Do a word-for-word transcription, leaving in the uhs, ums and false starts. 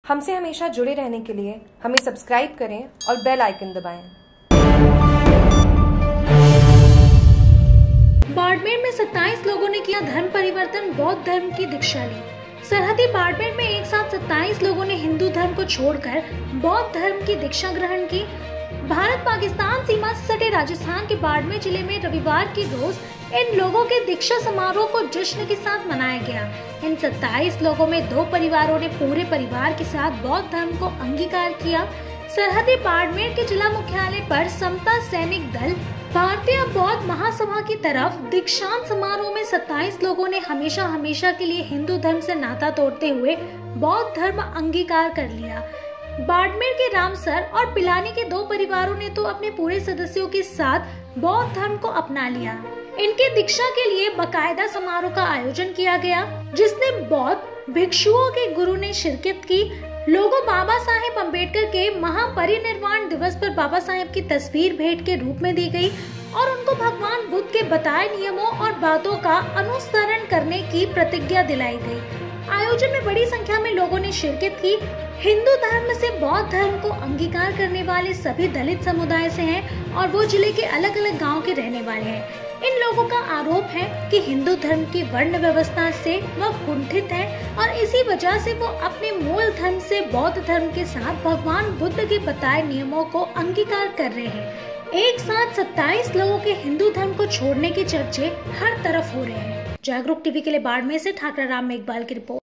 हमसे हमेशा जुड़े रहने के लिए हमें सब्सक्राइब करें और बेल आइकन दबाएं। बाड़मेर में सत्ताईस लोगों ने किया धर्म परिवर्तन, बौद्ध धर्म की दीक्षा ली। सरहदी बाड़मेर में एक साथ सत्ताईस लोगों ने हिंदू धर्म को छोड़कर बौद्ध धर्म की दीक्षा ग्रहण की। भारत पाकिस्तान सीमा से सटे राजस्थान के बाड़मेर जिले में रविवार की रोज इन लोगों के दीक्षा समारोह को जश्न के साथ मनाया गया। इन सत्ताईस लोगों में दो परिवारों ने पूरे परिवार के साथ बौद्ध धर्म को अंगीकार किया। सरहदी बाड़मेर के जिला मुख्यालय पर समता सैनिक दल भारतीय बौद्ध महासभा की तरफ दीक्षांत समारोह में सत्ताईस लोगों ने हमेशा हमेशा के लिए हिंदू धर्म से नाता तोड़ते हुए बौद्ध धर्म अंगीकार कर लिया। बाड़मेर के रामसर और पिलानी के दो परिवारों ने तो अपने पूरे सदस्यों के साथ बौद्ध धर्म को अपना लिया। इनके दीक्षा के लिए बकायदा समारोह का आयोजन किया गया, जिसमें बौद्ध भिक्षुओं के गुरु ने शिरकत की। लोगों बाबा साहेब अम्बेडकर के महापरिनिर्वाण दिवस पर बाबा साहेब की तस्वीर भेंट के रूप में दी गई और उनको भगवान बुद्ध के बताए नियमों और बातों का अनुसरण करने की प्रतिज्ञा दिलाई गई। आयोजन में बड़ी संख्या में लोगों ने शिरकत की। हिंदू धर्म से बौद्ध धर्म को अंगीकार करने वाले सभी दलित समुदाय से हैं और वो जिले के अलग अलग गांव के रहने वाले हैं। इन लोगों का आरोप है कि हिंदू धर्म की वर्ण व्यवस्था से वह कुंठित है और इसी वजह से वो अपने मूल धर्म से बौद्ध धर्म के साथ भगवान बुद्ध के बताए नियमों को अंगीकार कर रहे हैं। एक साथ सत्ताईस लोगों के हिंदू धर्म को छोड़ने के चर्चे हर तरफ हो रहे हैं। जागरूक टीवी के लिए बाड़मेर से ठाकरा राम मेघवाल की रिपोर्ट।